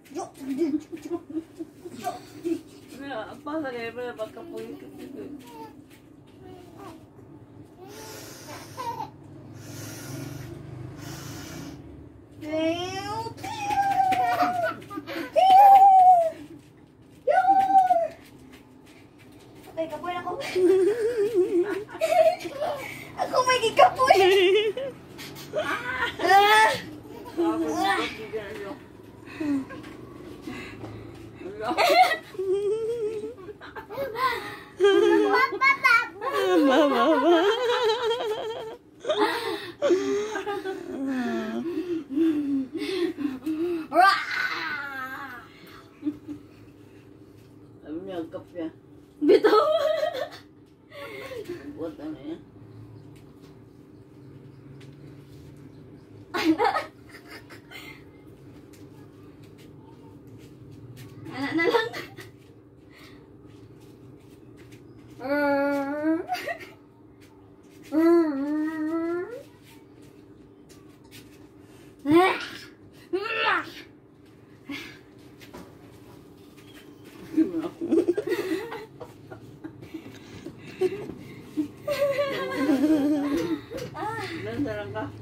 Apa lagi berapa kapoy gitu. Patay kapoy ako. Ako may gikapoy. Nyangkap ya. Bitaw. Buat ano ya? Anak na lang. Nandalang ka?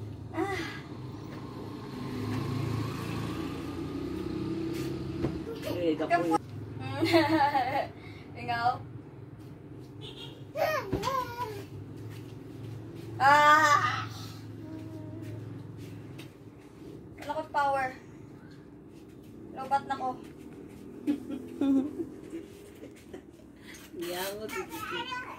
Kapoy. Ikaw? Wala ko't power. Lobat na ko. Yangot.